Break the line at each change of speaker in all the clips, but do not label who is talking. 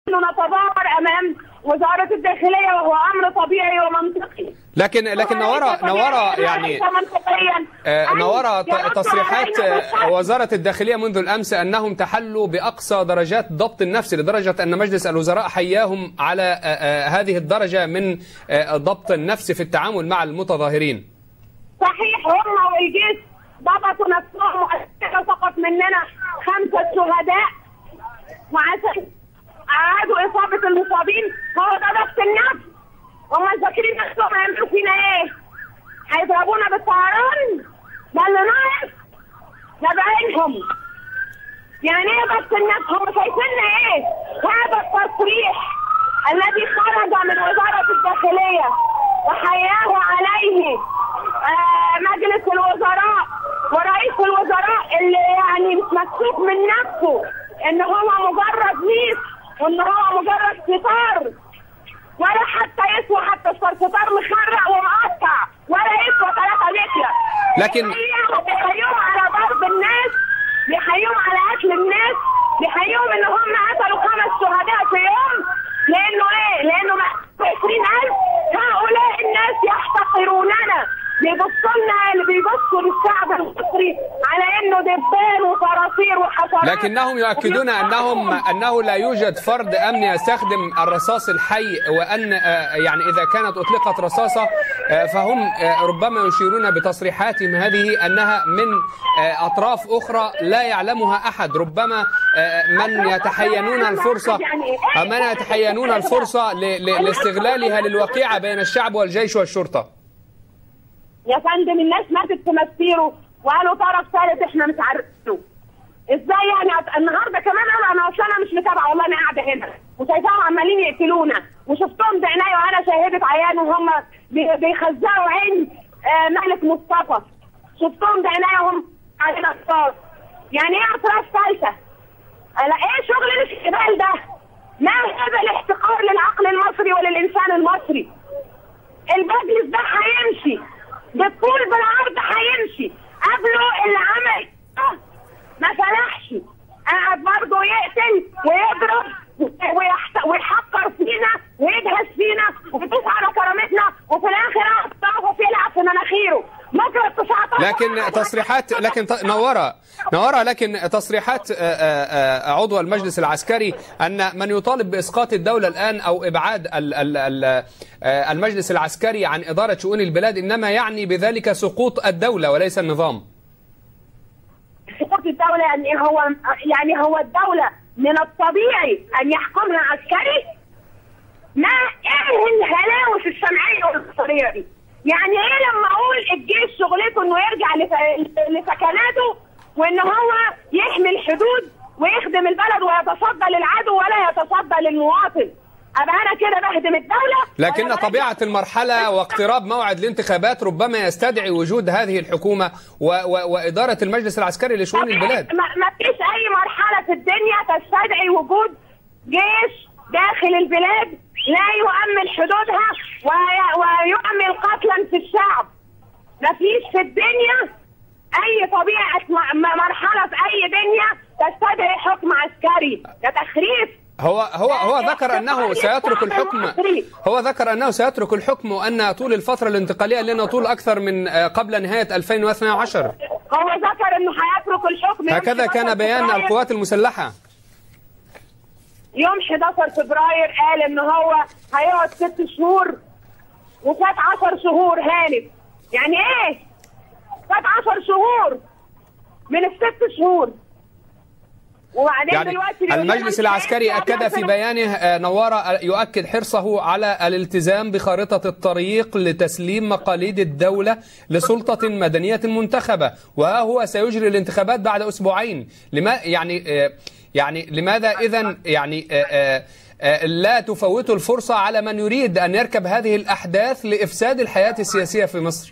نتظاهر امام وزاره الداخليه، وهو امر طبيعي ومنطقي.
لكن نوارة يعني نوارة تصريحات وزارة الداخلية منذ الأمس أنهم تحلوا بأقصى درجات ضبط النفس، لدرجة أن مجلس الوزراء حياهم على هذه الدرجة من ضبط النفس في التعامل مع المتظاهرين.
صحيح، هم والجيش ضبطوا نفسهم وأسكتوا فقط مننا 5 شهداء، وعشان أعادوا إصابة المصابين. هو ده ضبط النفس. هم فاكرين نفسهم هيعملوا فينا إيه؟ هيضربونا بالطيران؟ ده اللي ناقص؟ ده بعينهم. يعني إيه ضبط النفس؟ هم شايفيننا إيه؟ هذا التصريح الذي خرج من وزارة الداخلية وحياه عليه مجلس الوزراء ورئيس الوزراء، اللي يعني مش مكسوف من نفسه ان هو مجرد ميس، وان هو مجرد ستار، ولا حتى يسوى حتى ستار مخرق ومقطع، ولا يسوى 3 متر.
لكن
بيحيوهم على ضرب الناس، بيحيوهم على قتل الناس، بيحيوهم ان هم قتلوا 5 شهداء في يوم. لانه ايه؟ لانه 20,000. هؤلاء الناس يحتقروننا، بيبصوا لنا، اللي بيبصوا للشعب المصري على انه دبان وصراصير وحشرات.
لكنهم يؤكدون انه لا يوجد فرد امني يستخدم الرصاص الحي، وان يعني اذا كانت اطلقت رصاصه فهم ربما يشيرون بتصريحاتهم هذه انها من اطراف اخرى لا يعلمها احد، ربما من يتحينون الفرصه لاستغلالها للوقيعه بين الشعب والجيش والشرطه.
يا فندم، الناس ماتت في مسيره وقالوا طرف ثالث احنا مش عارفينه. ازاي يعني؟ النهارده كمان انا مش متابعه، والله انا قاعده هنا وشايفاهم عمالين يقتلونا، وشفتهم بعينيا وانا شاهدت عيان وهم بيخزقوا عين ملك مصطفى. شفتهم بعينيا وهم علينا اطراف. يعني ايه اطراف ثالثه؟ ايه شغل الاستقبال ده؟ ما هذا الاحتقار للعقل المصري وللانسان المصري؟ المجلس ده هيمشي بالطول بالعرض، هيمشي. قبله اللي عمل ما فلحش، قاعد برضه يقتل ويضرب ويحقر فينا ويدهس فينا ويدوس على كرامتنا، وفي الاخر قاعد طرفه يلعب في مناخيره.
لكن تصريحات عضو المجلس العسكري أن من يطالب بإسقاط الدولة الآن أو إبعاد المجلس العسكري عن إدارة شؤون البلاد إنما يعني بذلك سقوط الدولة وليس النظام.
سقوط الدولة يعني هو الدولة من الطبيعي أن يحكمها عسكري؟ ما إيه الهلاوس السمعية والبصرية دي؟ يعني ايه لما اقول الجيش شغلته انه يرجع لسكناته، وان هو يحمي الحدود ويخدم البلد ويتصدى للعدو ولا يتصدى للمواطن؟ ابقى انا كده بهدم الدوله؟
لكن طبيعه المرحله واقتراب موعد الانتخابات ربما يستدعي وجود هذه الحكومه واداره المجلس العسكري لشؤون البلاد.
ما فيش اي مرحله في الدنيا تستدعي وجود جيش داخل البلاد لا يؤمن حدودها ويؤمن قتلا في الشعب. مفيش في الدنيا اي طبيعه مرحله في اي دنيا تستدعي حكم عسكري. ده تخريف.
هو ذكر انه سيترك الحكم. هو ذكر انه سيترك الحكم وان طول الفتره الانتقاليه لنا طول اكثر من قبل نهايه 2012.
هو ذكر انه هيترك الحكم.
هكذا كان بيان القوات المسلحه.
يوم 11 فبراير قال ان هو هيقعد 6 شهور وفات 10 شهور هانت. يعني ايه؟ فات 10 شهور من ال6 شهور. وبعدين
يعني
دلوقتي
المجلس العسكري أكد في بيانه نوارة يؤكد حرصه على الالتزام بخارطة الطريق لتسليم مقاليد الدولة لسلطة مدنية منتخبة، وها هو سيجري الانتخابات بعد أسبوعين. يعني لماذا إذن لا تفوتوا الفرصة على من يريد أن يركب هذه الأحداث لإفساد الحياة السياسية في مصر؟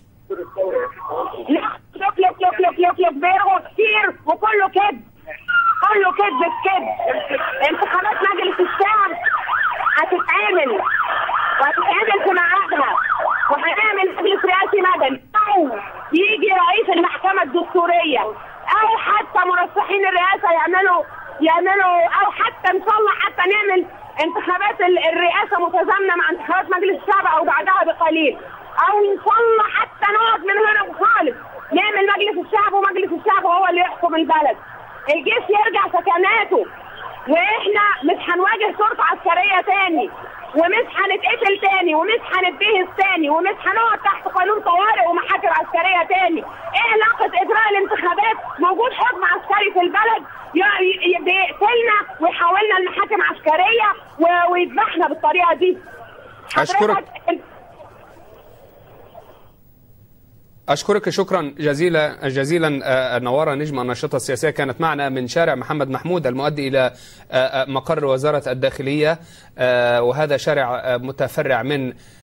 لك بيرغوا كتير وكله كذب، كله كذب في كذب. انتخابات مجلس الشعب هتتعمل وهتتعمل في ميعادها، وهنعمل مجلس رئاسي مدني، او يجي رئيس المحكمة الدستورية، او حتى مرشحين الرئاسة يعملوا، او حتى ان شاء الله حتى نعمل انتخابات الرئاسه متزامنه مع انتخابات مجلس الشعب او بعدها بقليل، او ان شاء الله حتى نقعد من هنا خالص نعمل مجلس الشعب ومجلس الشعب هو اللي يحكم البلد. الجيش يرجع سكناته، واحنا مش هنواجه شرطه عسكريه تاني، ومش هنتقتل تاني، ومش هنتبهز تاني، ومش هنقعد تحت قانون طوارئ ومحاكم عسكريه تاني. ايه علاقه اجراء الانتخابات موجود حكم عسكري في البلد بيقتلنا ويحولنا لمحاكم عسكريه ويذبحنا بالطريقه دي؟
أشكرك شكرا جزيلا نوارة نجم، الناشطة السياسية، كانت معنا من شارع محمد محمود المؤدي إلى مقر وزارة الداخلية، وهذا شارع متفرع من